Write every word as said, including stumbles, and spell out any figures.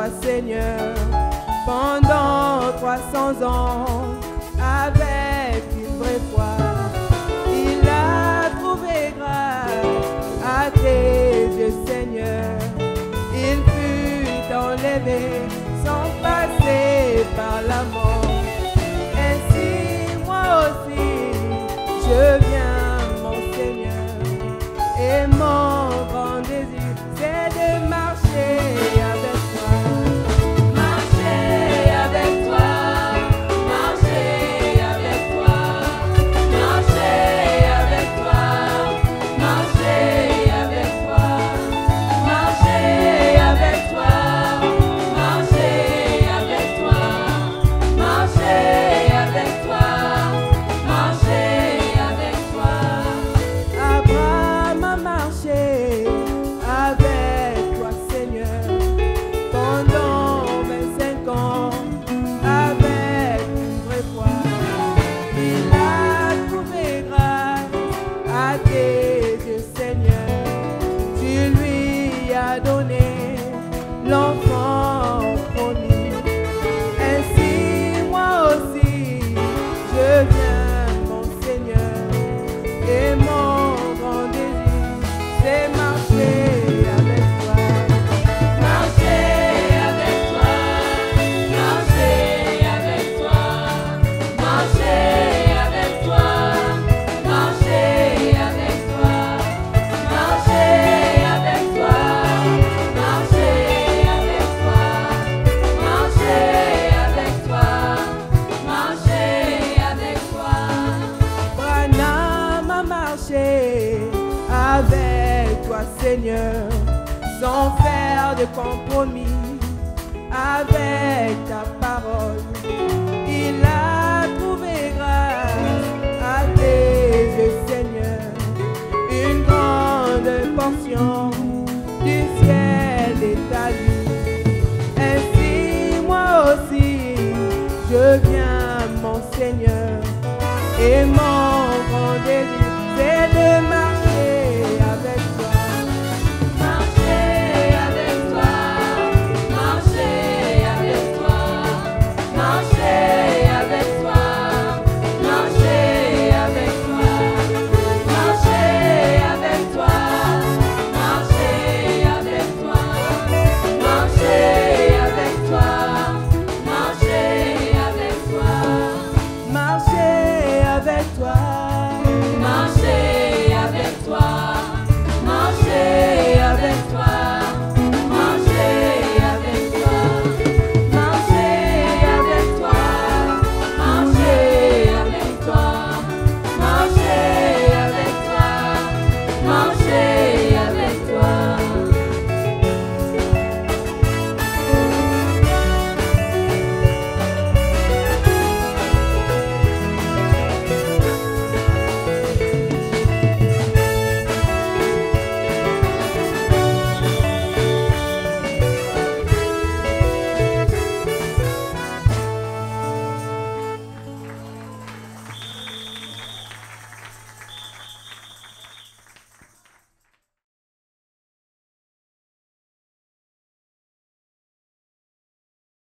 toi, Seigneur, pendant trois cents ans, avec une vraie foi. Il a trouvé grâce à tes yeux, Seigneur. Il fut enlevé sans passer par la mort. Ainsi, moi aussi, je viens, mon Seigneur, et mon grand désir, c'est de marcher avec toi. Marcher avec toi, marcher avec toi, marcher avec toi, marcher avec toi, marcher avec toi, marcher avec toi, marcher avec toi, marcher avec toi. Abraham a marché avec toi, Seigneur, pendant vingt-cinq ans, avec une vraie foi. Il a trouvé grâce à tes yeux, Seigneur. Tu lui as donné l'enfant promis. Ainsi, moi aussi, je viens, mon Seigneur, et mon grand désir, c'est marcher avec toi. Marcher avec toi, marcher avec toi, marcher avec toi, marcher avec toi, marcher avec toi, marcher avec toi, marcher avec toi, marcher avec toi. Branham a marché avec toi, Seigneur, sans faire de compromis avec ta parole. Il a trouvé grâce à tes yeux, Seigneur, une grande portion du ciel est à lui. Ainsi, moi aussi, je viens, mon Seigneur, et mon